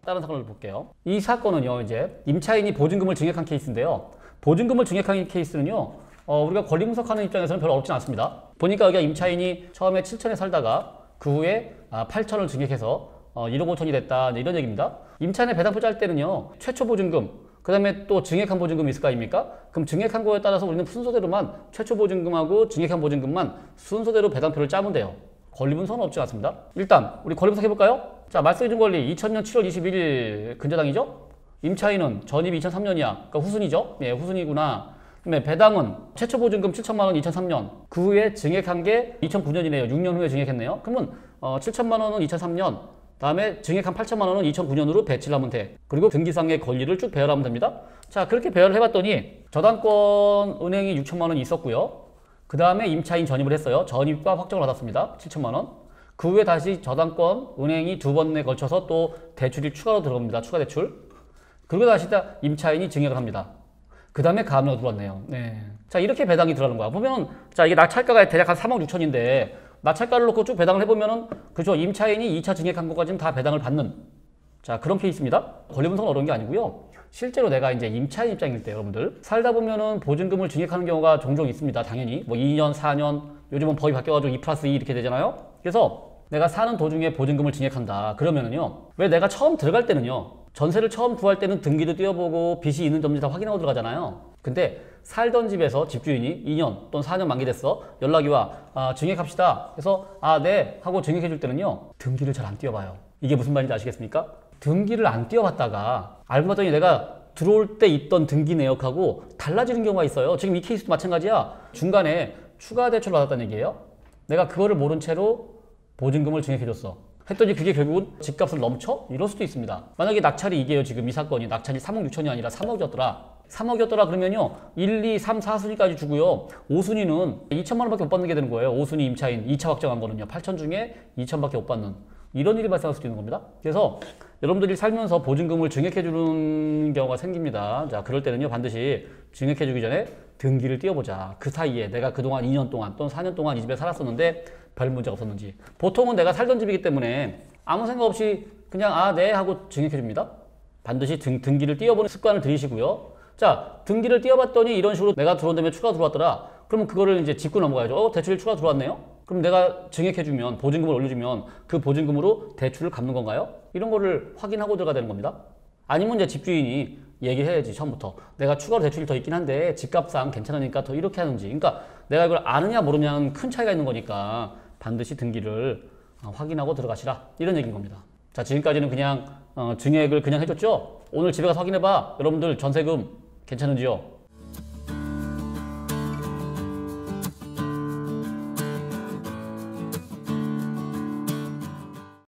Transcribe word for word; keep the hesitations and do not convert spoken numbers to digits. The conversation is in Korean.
다른 사건을 볼게요. 이 사건은요, 이제 임차인이 보증금을 증액한 케이스인데요. 보증금을 증액한 케이스는요, 어, 우리가 권리 분석하는 입장에서는 별로 어렵진 않습니다. 보니까 여기가 임차인이 처음에 칠천에 살다가 그 후에 아, 팔천을 증액해서 어, 일억 오천이 됐다, 이런 얘기입니다. 임차인의 배당표 짤 때는요, 최초 보증금, 그 다음에 또 증액한 보증금이 있을 거 아닙니까? 그럼 증액한 거에 따라서 우리는 순서대로만 최초 보증금하고 증액한 보증금만 순서대로 배당표를 짜면 돼요. 권리 분석은 없지 않습니다. 일단 우리 권리 분석 해볼까요? 자, 말소해준 권리 이천 년 칠월 이십일일 근저당이죠? 임차인은 전입이 이천삼 년이야. 그러니까 후순이죠? 예, 후순이구나. 그다음에 배당은 최초 보증금 칠천만 원 이천삼 년. 그 후에 증액한 게 이천구 년이네요. 육 년 후에 증액했네요. 그러면 어, 칠천만 원은 이천삼 년. 다음에 증액한 팔천만 원은 이천구 년으로 배치를 하면 돼. 그리고 등기상의 권리를 쭉 배열하면 됩니다. 자, 그렇게 배열을 해봤더니 저당권 은행이 육천만 원이 있었고요. 그 다음에 임차인 전입을 했어요. 전입과 확정을 받았습니다. 칠천만 원. 그 후에 다시 저당권 은행이 두 번에 걸쳐서 또 대출이 추가로 들어갑니다. 추가 대출. 그리고 다시 임차인이 증액을 합니다. 그 다음에 가압류가 들어왔네요. 네. 자, 이렇게 배당이 들어가는 거야. 보면, 자, 이게 낙찰가가 대략 한 삼억 육천인데, 낙찰가를 놓고 쭉 배당을 해보면은, 그죠. 임차인이 이 차 증액한 것까지는 다 배당을 받는, 자, 그런 케이스입니다. 권리 분석은 어려운 게 아니고요. 실제로 내가 이제 임차인 입장일 때 여러분들, 살다 보면은 보증금을 증액하는 경우가 종종 있습니다. 당연히. 뭐 이 년, 사 년, 요즘은 법이 바뀌어가지고 이 플러스 이 이렇게 되잖아요. 그래서 내가 사는 도중에 보증금을 증액한다. 그러면은요. 왜 내가 처음 들어갈 때는요. 전세를 처음 구할 때는 등기도 띄워보고 빚이 있는 점지 다 확인하고 들어가잖아요. 근데 살던 집에서 집주인이 이 년 또는 사 년 만기됐어. 연락이 와. 아, 증액합시다. 그래서 아, 네 하고 증액해 줄 때는요. 등기를 잘 안 띄워봐요. 이게 무슨 말인지 아시겠습니까? 등기를 안 띄워봤다가 알고 봤더니 내가 들어올 때 있던 등기 내역하고 달라지는 경우가 있어요. 지금 이 케이스도 마찬가지야. 중간에 추가 대출 받았다는 얘기예요. 내가 그거를 모른 채로 보증금을 증액해줬어. 했더니 그게 결국은 집값을 넘쳐? 이럴 수도 있습니다. 만약에 낙찰이 이게요. 지금 이 사건이 낙찰이 삼억 육천이 아니라 삼억이었더라. 삼억이었더라 그러면요. 일, 이, 삼, 사 순위까지 주고요. 오 순위는 이천만 원밖에 못 받는 게 되는 거예요. 오 순위 임차인 이 차 확정한 거는요. 팔천 중에 이천밖에 못 받는. 이런 일이 발생할 수도 있는 겁니다. 그래서 여러분들이 살면서 보증금을 증액해주는 경우가 생깁니다. 자, 그럴 때는요. 반드시 증액해주기 전에 등기를 띄워보자. 그 사이에 내가 그동안 이 년 동안 또는 사 년 동안 이 집에 살았었는데 별 문제가 없었는지. 보통은 내가 살던 집이기 때문에 아무 생각 없이 그냥 아, 네 하고 증액해줍니다. 반드시 등, 등기를 띄워보는 습관을 들이시고요. 자, 등기를 띄워봤더니 이런 식으로 내가 들어온 다음에 추가 들어왔더라. 그러면 그거를 이제 짚고 넘어가야죠. 어, 대출이 추가 들어왔네요? 그럼 내가 증액해주면, 보증금을 올려주면 그 보증금으로 대출을 갚는 건가요? 이런 거를 확인하고 들어가야 되는 겁니다. 아니면 이제 집주인이 얘기를 해야지, 처음부터. 내가 추가로 대출이 더 있긴 한데 집값상 괜찮으니까 더 이렇게 하는지. 그러니까 내가 이걸 아느냐 모르냐는 큰 차이가 있는 거니까 반드시 등기를 확인하고 들어가시라. 이런 얘기인 겁니다. 자, 지금까지는 그냥 어, 증액을 그냥 해줬죠? 오늘 집에 가서 확인해봐. 여러분들 전세금 괜찮은지요?